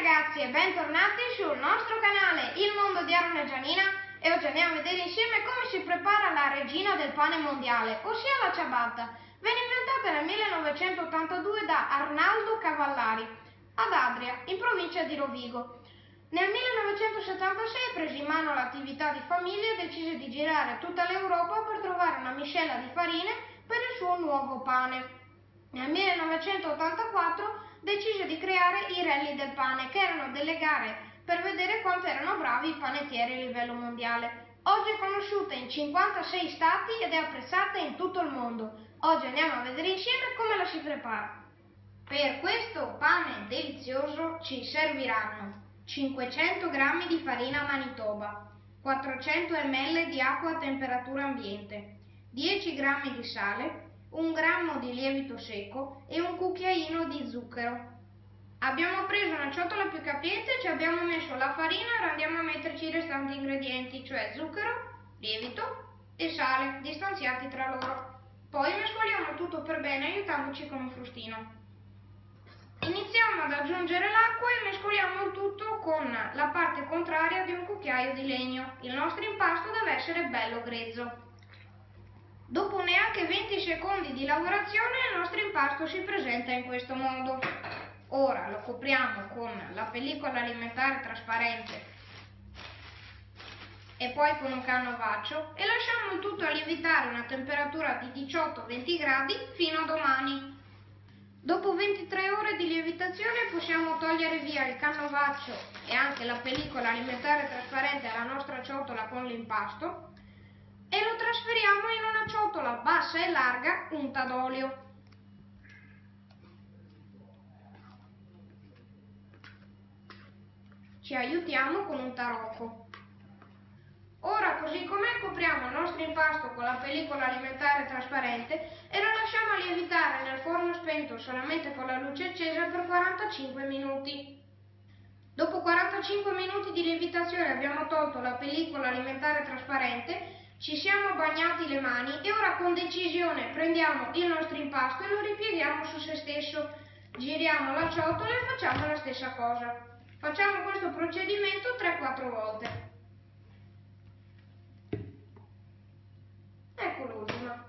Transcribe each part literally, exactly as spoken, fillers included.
ragazzi e bentornati sul nostro canale Il Mondo di Aaron e Gianina, e oggi andiamo a vedere insieme come si prepara la regina del pane mondiale, ossia la ciabatta. Venne inventata nel millenovecentottantadue da Arnaldo Cavallari ad Adria, in provincia di Rovigo. Nel millenovecentosettantasei prese in mano l'attività di famiglia e decise di girare tutta l'Europa per trovare una miscela di farine per il suo nuovo pane. Nel millenovecentottantaquattro decise di creare i rally del pane, che erano delle gare per vedere quanto erano bravi i panettieri a livello mondiale. Oggi è conosciuta in cinquantasei stati ed è apprezzata in tutto il mondo. Oggi andiamo a vedere insieme come la si prepara. Per questo pane delizioso ci serviranno cinquecento grammi di farina Manitoba, quattrocento millilitri di acqua a temperatura ambiente, dieci grammi di sale, un grammo di lievito secco e un cucchiaino di zucchero. Abbiamo preso una ciotola più capiente e ci abbiamo messo la farina e ora andiamo a metterci i restanti ingredienti, cioè zucchero, lievito e sale, distanziati tra loro. Poi mescoliamo tutto per bene aiutandoci con un frustino. Iniziamo ad aggiungere l'acqua e mescoliamo il tutto con la parte contraria di un cucchiaio di legno. Il nostro impasto deve essere bello grezzo. Dopo neanche venti secondi di lavorazione il nostro impasto si presenta in questo modo. Ora lo copriamo con la pellicola alimentare trasparente e poi con un canovaccio e lasciamo il tutto a lievitare a una temperatura di diciotto venti gradi fino a domani. Dopo ventitré ore di lievitazione possiamo togliere via il canovaccio e anche la pellicola alimentare trasparente alla nostra ciotola con l'impasto e lo trasferiamo in una ciotola bassa e larga unta d'olio. Ci aiutiamo con un tarocco. Ora, così com'è, copriamo il nostro impasto con la pellicola alimentare trasparente e lo lasciamo a lievitare nel forno spento solamente con la luce accesa per quarantacinque minuti. Dopo quarantacinque minuti di lievitazione abbiamo tolto la pellicola alimentare trasparente, ci siamo bagnati le mani e ora con decisione prendiamo il nostro impasto e lo ripieghiamo su se stesso. Giriamo la ciotola e facciamo la stessa cosa. Facciamo questo procedimento tre quattro volte. Ecco l'ultima.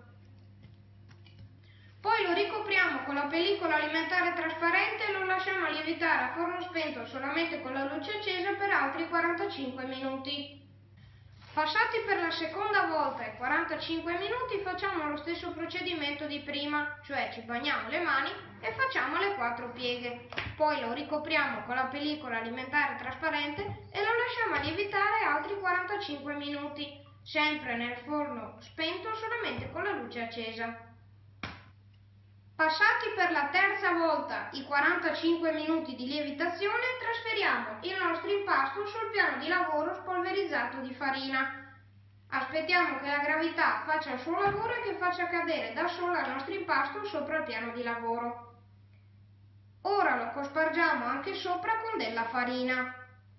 Poi lo ricopriamo con la pellicola alimentare trasparente e lo lasciamo a lievitare a forno spento solamente con la luce accesa per altri quarantacinque minuti. Passati per la seconda volta i quarantacinque minuti facciamo lo stesso procedimento di prima, cioè ci bagniamo le mani e facciamo le quattro pieghe. Poi lo ricopriamo con la pellicola alimentare trasparente e lo lasciamo a lievitare altri quarantacinque minuti, sempre nel forno spento solamente con la luce accesa. Passati per la terza volta i quarantacinque minuti di lievitazione, trasferiamo il nostro impasto sul piano di lavoro spolverizzato di farina. Aspettiamo che la gravità faccia il suo lavoro e che faccia cadere da sola il nostro impasto sopra il piano di lavoro. Ora lo cospargiamo anche sopra con della farina.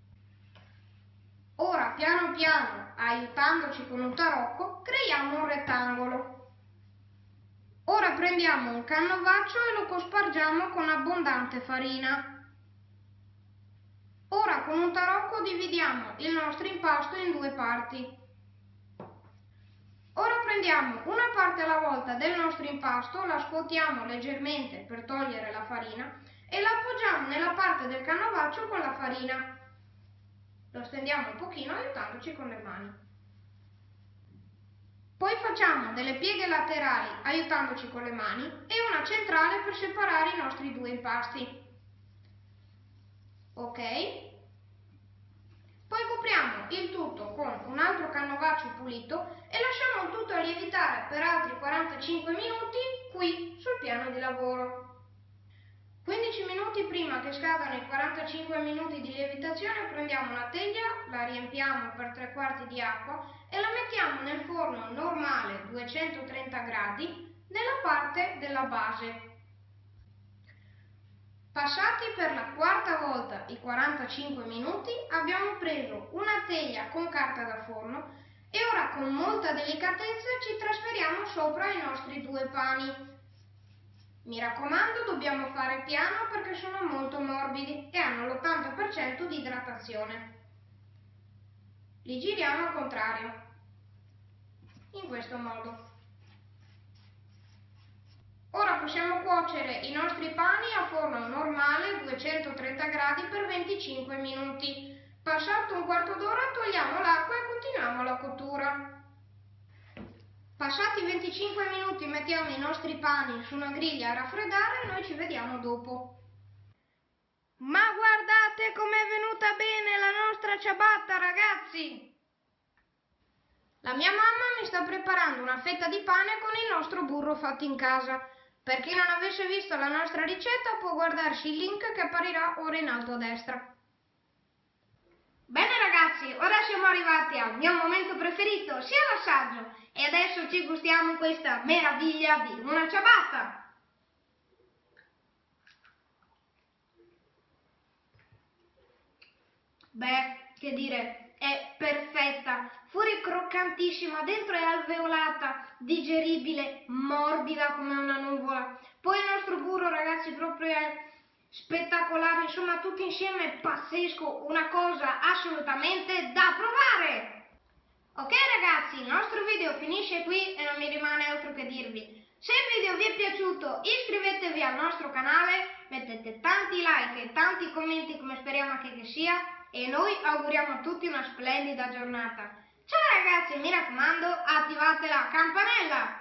Ora, piano piano, aiutandoci con un tarocco, creiamo un rettangolo. Ora prendiamo un canovaccio e lo cospargiamo con abbondante farina. Ora con un tarocco dividiamo il nostro impasto in due parti. Ora prendiamo una parte alla volta del nostro impasto, la scuotiamo leggermente per togliere la farina e la appoggiamo nella parte del canovaccio con la farina. Lo stendiamo un pochino aiutandoci con le mani. Poi facciamo delle pieghe laterali aiutandoci con le mani e una centrale per separare i nostri due impasti. Ok? Poi copriamo il tutto con un altro canovaccio pulito e lasciamo il tutto a lievitare per altri quarantacinque minuti qui sul piano di lavoro. quindici minuti prima che scadano i quarantacinque minuti di lievitazione prendiamo una teglia, la riempiamo per tre quarti di acqua e la mettiamo nel forno normale duecentotrenta gradi nella parte della base. Passati per la quarta volta i quarantacinque minuti abbiamo preso una teglia con carta da forno e ora con molta delicatezza ci trasferiamo sopra i nostri due pani. Mi raccomando, dobbiamo fare piano perché sono molto morbidi e hanno l'ottanta per cento di idratazione. Li giriamo al contrario, in questo modo. Ora possiamo cuocere i nostri pani a forno normale duecentotrenta gradi per venticinque minuti. Passato un quarto d'ora togliamo l'acqua e continuiamo la cottura. Passati venticinque minuti mettiamo i nostri pani su una griglia a raffreddare e noi ci vediamo dopo. Ma guardate com'è venuta bene la nostra ciabatta, ragazzi! La mia mamma mi sta preparando una fetta di pane con il nostro burro fatto in casa. Per chi non avesse visto la nostra ricetta può guardarsi il link che apparirà ora in alto a destra. Bene ragazzi, ora siamo arrivati al mio momento preferito, sia l'assaggio, e adesso ci gustiamo questa meraviglia di una ciabatta. Beh, che dire, è perfetta, fuori croccantissima, dentro è alveolata, digeribile, morbida come una nuvola. Poi il nostro burro, ragazzi, proprio è spettacolare, insomma tutto insieme è pazzesco, una cosa assolutamente da provare. Ok ragazzi, il nostro video finisce qui e non mi rimane altro che dirvi: se il video vi è piaciuto iscrivetevi al nostro canale, mettete tanti like e tanti commenti come speriamo anche che sia, e noi auguriamo a tutti una splendida giornata. Ciao ragazzi, mi raccomando, attivate la campanella!